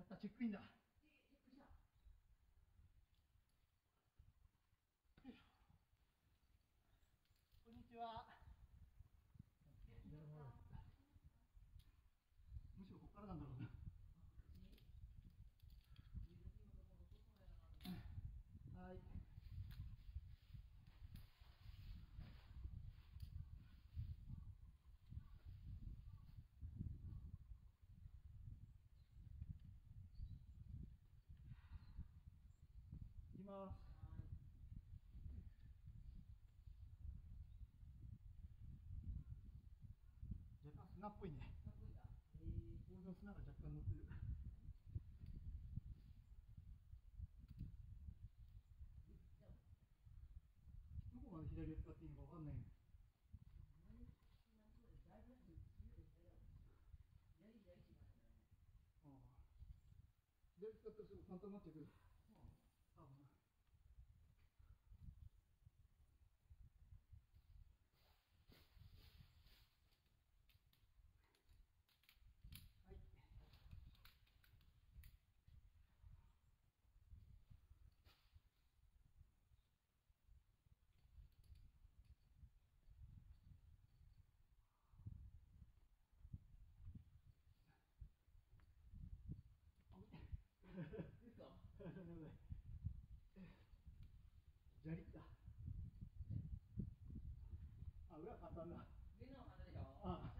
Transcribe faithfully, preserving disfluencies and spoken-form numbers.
った、チェックインだ。こんにちは。むしろここからなんだろうな。はい。行きます。若干砂っぽいね。ボールの砂が若干乗ってる。どこまで左を使っていいのかわかんない。ああ、左使ったらすぐ簡単になってくる。多分。はい。砂利だ。あ、裏簡単だ。上のは簡単でしょ。ああ。